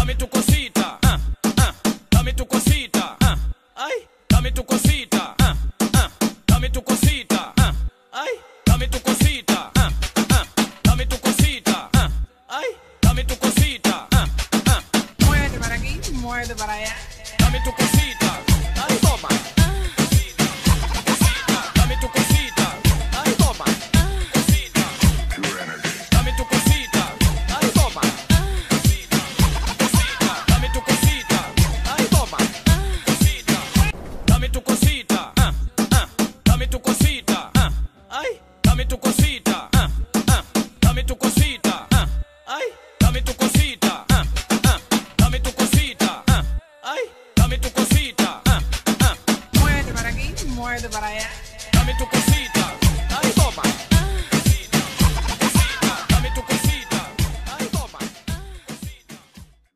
dame tu cosita, dame tu cosita, ay, dame tu cosita, dame tu cosita, ay, dame tu cosita, dame tu cosita, ay, dame tu cosita, muévete para aquí, muévete para allá, dame tu cosita, ay, toma. Dame tu cosita, ay, toma. Cosita, dame tu cosita, ay, toma. Cosita, dame tu cosita, ay, toma. Cosita, dame tu cosita, dame tu cosita, ay, dame tu cosita, dame tu cosita, ay, dame tu cosita, dame tu cosita, ay, dame tu cosita. muévete para aquí, muévete para allá.